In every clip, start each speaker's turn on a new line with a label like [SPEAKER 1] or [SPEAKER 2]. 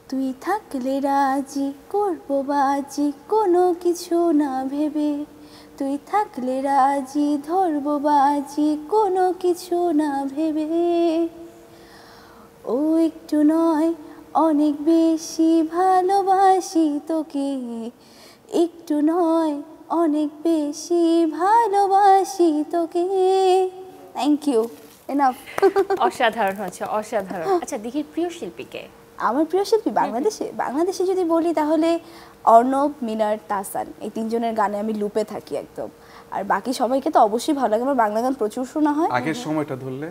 [SPEAKER 1] তুই থাকলে রাজি করবো বাজি কোনো কিছু না ভেবে, তুই থাকলে রাজি ধরবো বাজি কোনো কিছু না ভেবে। ও একটু নয় অনেক বেশি ভালোবাসি তোকে, একটু নয় অনেক বেশি ভালোবাসি তোকে। Thank you, enough.
[SPEAKER 2] অসাধারণ হচ্ছে, অসাধারণ। আচ্ছা, দিঘির প্রিয় শিল্পীকে?
[SPEAKER 1] আমার প্রিয় শিল্পী বাংলাদেশে যদি বলি তাহলে অর্ণব, মিনার, তাহসান, এই তিনজনের গানে আমি লুপে থাকি একদম। আর বাকি সবাইকে তো অবশ্যই ভালো লাগে, আমার বাংলা গান প্রচুর শোনা হয়।
[SPEAKER 3] আগের সময়টা ধরলে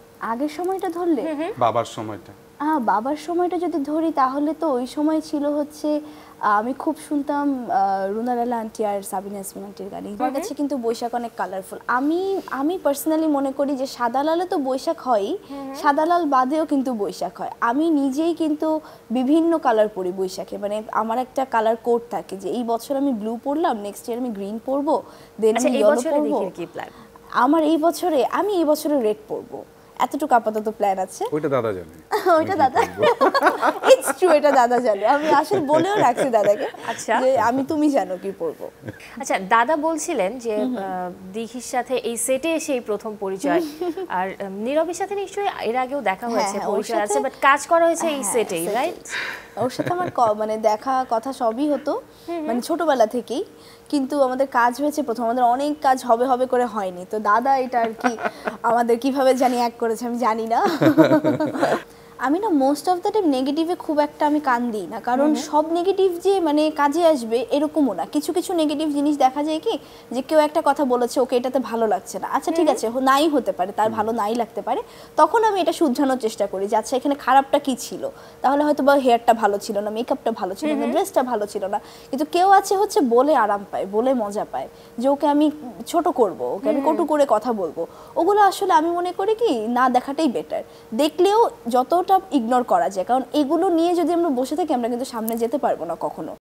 [SPEAKER 3] বাবার সময়টা,
[SPEAKER 1] বাবার সময়টা যদি ধরি তাহলে তো ওই সময় ছিল হচ্ছে আমি খুব শুনতাম রুনালালা আন্টি আর সাবিনা ইয়াসমিন আন্টির গান। আমার কাছে কিন্তু বৈশাখ অনেক কালারফুল। আমি পার্সোনালি মনে করি যে সাদা লালে তো বৈশাখ হয়ই, সাদা লাল বাদেও কিন্তু বৈশাখ হয়। আমি নিজেই কিন্তু বিভিন্ন কালার পরি বৈশাখে, মানে আমার একটা কালার কোড থাকে যে এই বছর আমি ব্লু পরলাম, নেক্সট ইয়ার আমি গ্রিন পরবো, দেন আমি ইয়েলো পরবো। আমার আমি এই বছরে রেড পরবো, এতটুকু আপাতত প্ল্যান আছে।
[SPEAKER 3] ওইটা দাদা জানে।
[SPEAKER 1] ওইটা দাদা, ইটস ট্রু, এটা দাদা জানে। আমি আসলে বলেও রাখছি দাদাকে যে তুমি জানো কি পরবো।
[SPEAKER 2] আচ্ছা, দাদা বলছিলেন যে দিঘির সাথে এই সেটে এসেই প্রথম পরিচয়, আর নীরবের সাথে নিশ্চয়ই এর আগেও দেখা হয়েছে, পরিচয় আছে, বাট কাজ করা হয়েছে এই সেটেই, রাইট?
[SPEAKER 1] ওর সাথে আমার মানে দেখা কথা সবই হতো, মানে ছোটবেলা থেকেই। কিন্তু আমাদের কাজ হয়েছে প্রথম, আমাদের অনেক কাজ হবে হবে করে হয়নি। তো দাদা এটা আর কি আমাদের কিভাবে জানি এক করেছে আমি জানি না। আমি না মোস্ট অফ দ্য টাইম নেগেটিভে খুব একটা আমি কান দিই না, কারণ সব নেগেটিভ যে মানে কাজে আসবে এরকমও না। কিছু কিছু নেগেটিভ জিনিস দেখা যায় কি যে কেউ একটা কথা বলেছে, ওকে এটাতে ভালো লাগছে না, আচ্ছা ঠিক আছে নাই হতে পারে, তার ভালো নাই লাগতে পারে, তখন আমি এটা শুধরানোর চেষ্টা করি যে আচ্ছা এখানে খারাপটা কি ছিল, তাহলে হয়তো বা হেয়ারটা ভালো ছিল না, মেকআপটা ভালো ছিল না, ড্রেসটা ভালো ছিল না। কিন্তু কেউ আছে হচ্ছে বলে আরাম পায়, বলে মজা পায় যে ওকে আমি ছোট করব, ওকে আমি কটু করে কথা বলবো, ওগুলো আসলে আমি মনে করি কি না দেখাটাই বেটার। দেখলেও যতটা ইগনোর করা যায়, কারণ এগুলো নিয়ে যদি আমরা বসে থাকি আমরা কিন্তু সামনে যেতে পারবো না কখনো।